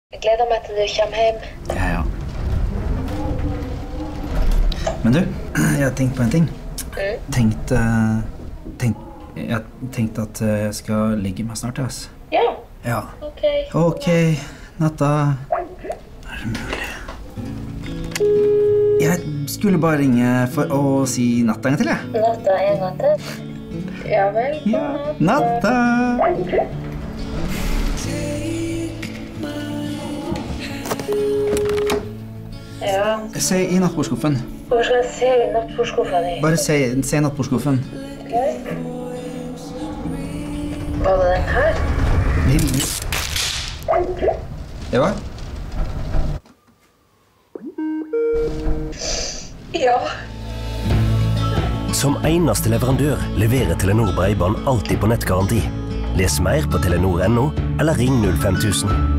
Jeg gleder meg til du kommer hjem. Ja. Men du, jeg har tenkt på en ting. Jeg tenkte at jeg skal ligge meg snart, ass. Ja. Ja. Ok, natta. Er det mulig? Jeg skulle bare ringe for å si natta en gang til, jeg. Natta en gang til? Ja vel. Ja, natta. Ja. Se i nattbordskuffen. Hvor skal jeg se i nattbordskuffen din? Bare se i nattbordskuffen. Var det den her? Eva? Ja. Som eneste leverandør leverer Telenor Breiband alltid på nettgaranti. Les mer på telenor.no eller ring 05000.